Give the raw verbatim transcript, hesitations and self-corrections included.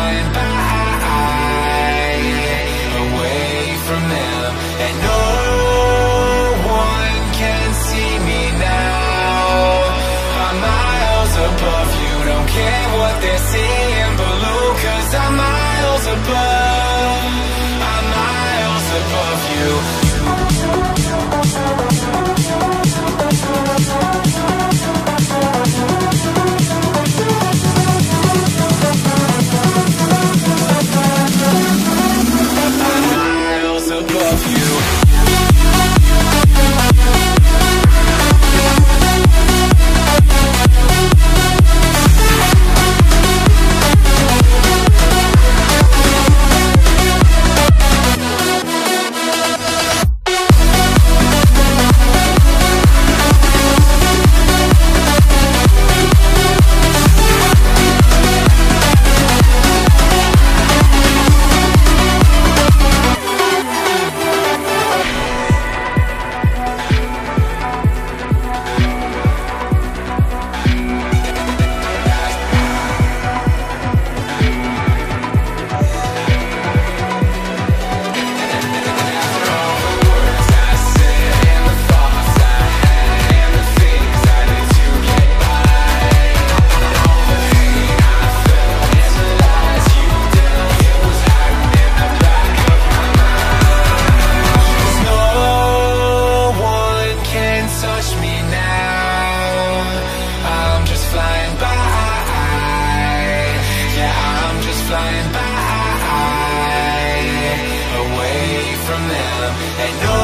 flying by, away from them. And no one can see me now. I'm miles above you, don't care what they're seeing below, 'cause I'm miles above, I'm miles above you. Miles above you. Flying by, away from them. And no